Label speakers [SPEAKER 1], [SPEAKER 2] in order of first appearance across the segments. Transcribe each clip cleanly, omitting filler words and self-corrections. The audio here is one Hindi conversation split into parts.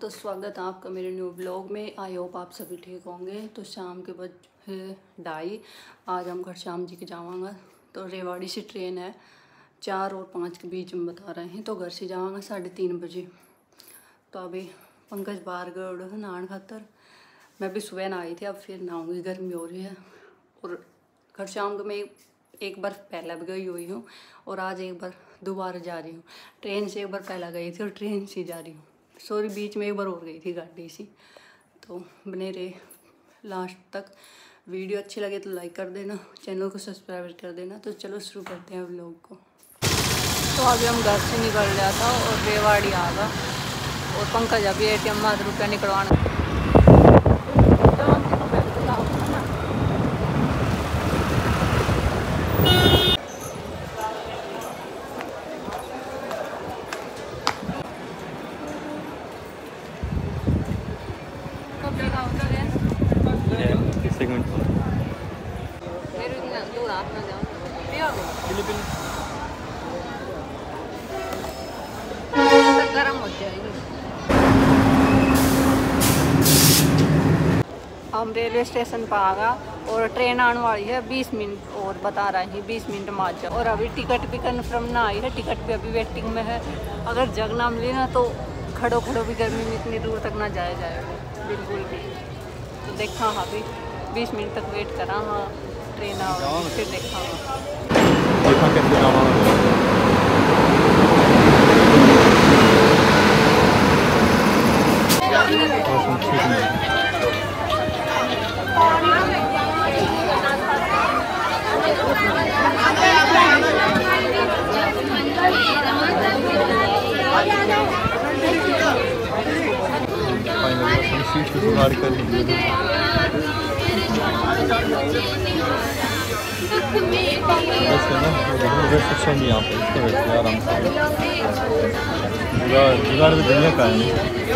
[SPEAKER 1] तो स्वागत है आपका मेरे न्यू ब्लॉग में। आई होप आप सभी ठीक होंगे। तो शाम के बजे 2:30 आज हम घर श्याम जी के जावांगा। तो रेवाड़ी से ट्रेन है 4 और 5 के बीच में बता रहे हैं। तो घर से जावांगा 3:30 बजे। तो अभी पंकज बाहर गए नहाने खातर। मैं भी सुबह नहाई थी, अब फिर नहाऊंगी, गर्मी हो रही है। और घर श्याम को मैं एक बार पहले भी गई हुई हूँ और आज एक बार दोबारा जा रही हूँ। ट्रेन से एक बार पहले गई थी और ट्रेन से जा रही हूँ। सॉरी, बीच में एक बार और गई थी गाड़ी से। तो बने रहे लास्ट तक। वीडियो अच्छी लगे तो लाइक कर देना, चैनल को सब्सक्राइब कर देना। तो चलो शुरू करते हैं व्लॉग को। तो अभी हम घर से निकल रहा था और रेवाड़ी आ गया और पंकज अभी ATM में रुपया निकलवाना। गरम हो जाएगी। हम रेलवे स्टेशन पर आ गए और ट्रेन आने वाली है 20 मिनट और बता रहे हैं 20 मिनट में आ जाए। और अभी टिकट भी कन्फर्म ना आई है, टिकट भी अभी वेटिंग में है। अगर जग ना मिली ना तो खड़ो खड़ो भी गर्मी में इतनी दूर तक ना जाया जाएगा बिल्कुल भी। तो देखा हाँ अभी 20 मिनट तक वेट करा। हाँ ट्रेन आ फिर देखा
[SPEAKER 2] यहाँ पे इसको बैठिए आराम से। जुगाड़ भी दुनिया का है।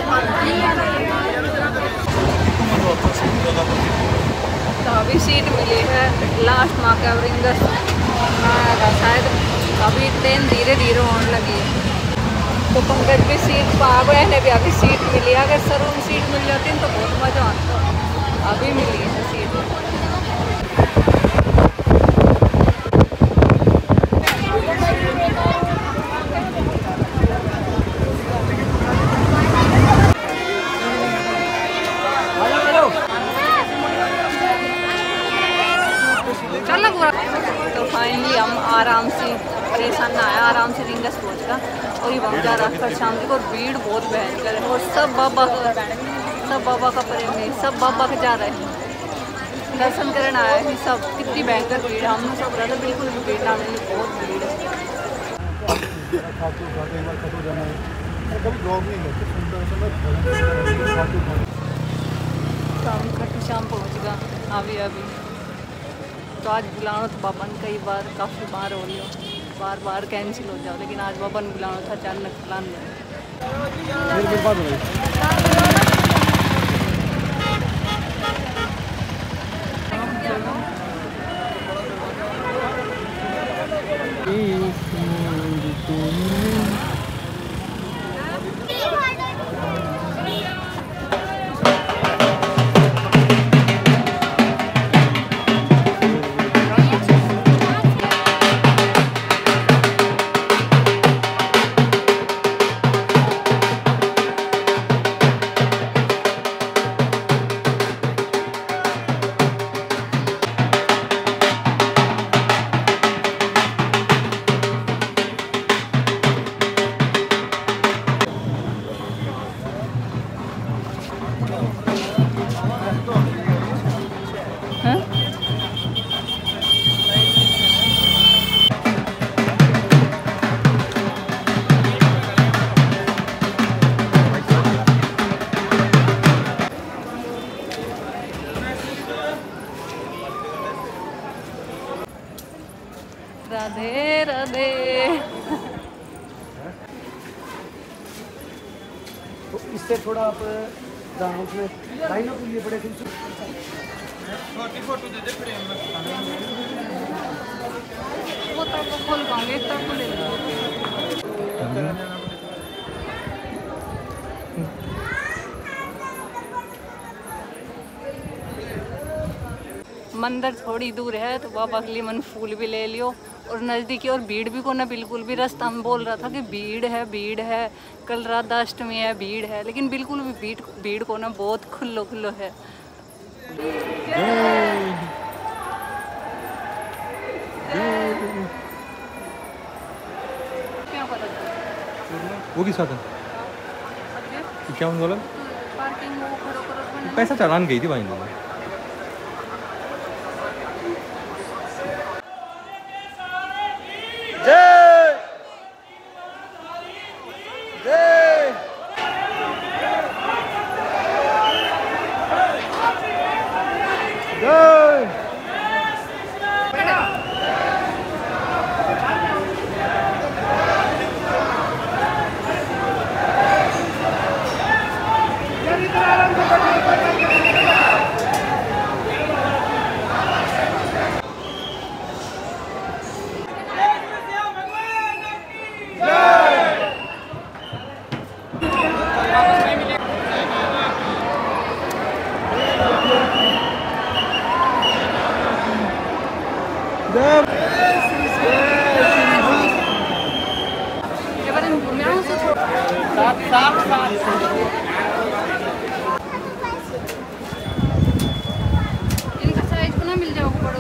[SPEAKER 1] तो अभी सीट मिली है लास्ट माँ का वृंदर शायद। अभी ट्रेन धीरे धीरे होने लगी है। तो पंकज भी सीट पर आ गए हैं। भी अभी सीट मिली है। अगर सरूम सीट मिल जाती तो बहुत मज़ा आता। अभी मिली है सीट। तो फाइनली हम आराम से, परेशान ना आया, आराम से रिंगस पहुँच गया। और ये वहाँ जा रहा कर शाम को। और भीड़ बहुत भयंकर है और सब बाबा का प्रेम है, सब बाबा के जा रहे हैं दर्शन करने आए हैं सब। कितनी भयंकर भीड़ है। हम सब रहा था बिल्कुल भी भीड़ ना मिली, बहुत भीड़ है। तो हम खट्टू श्याम पहुँच गया अभी। तो आज बुलाना था बाबा ने कई बार, काफ़ी बार हो रही हो, बार कैंसिल हो जाओ। लेकिन आज बाबा ने बुलाना था, अचानक प्लान है। राधे राधे।
[SPEAKER 3] तो इससे थोड़ा आप उसमें लाइनों के लिए बड़े
[SPEAKER 2] फोटो दे दे फ्रेम में।
[SPEAKER 1] वो तब खोल पाएंगे, तब ले लो। मंदिर थोड़ी दूर है तो बाबा के लिए मैंने फूल भी ले लियो और नज़दीकी और भीड़ भी को ना बिल्कुल भी। रास्ता में बोल रहा था कि भीड़ है, कल राधा अष्टमी है, भीड़ है, लेकिन बिल्कुल भी भीड़ को ना बहुत खुल्लो है।
[SPEAKER 2] वो किस साथ है? क्या बोला?
[SPEAKER 1] पार्किंग में वो करो
[SPEAKER 2] पैसा चालान गई थी भाई ने। इनका साइज को ना मिल जाओगे बड़ो।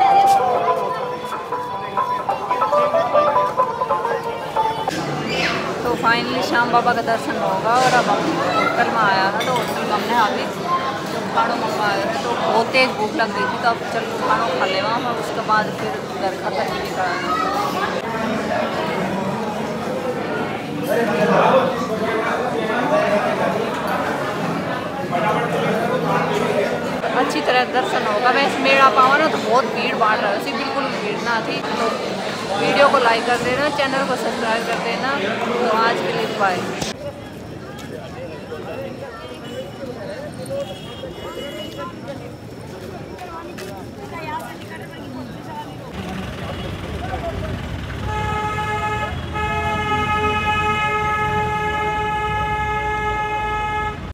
[SPEAKER 2] तो फाइनली श्याम बाबा का दर्शन होगा और अब हम होटल में आया था तो होटल में हमने आगे खाना मंगवाया था तो बहुत तेज़ भूख लग रही थी तो अब चल खाना खा ले वहाँ और उसके बाद फिर घर का तकलीफ कराना। अच्छी तरह दर्शन होगा। वैसे मेरा पावा ना तो बहुत भीड़ भाड़ रहा है, बिल्कुल भीड़ ना थी। तो वीडियो को लाइक कर देना, चैनल को सब्सक्राइब कर देना। तो आज के लिए बाय।